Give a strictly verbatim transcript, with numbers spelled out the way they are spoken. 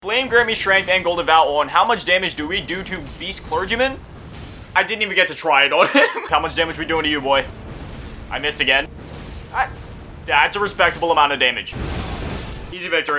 Flame grant me strength and golden vow on. How much damage do we do to Beast Clergyman? I didn't even get to try it on him. How much damage we doing to you, boy? I missed again. I, that's a respectable amount of damage. Easy victory.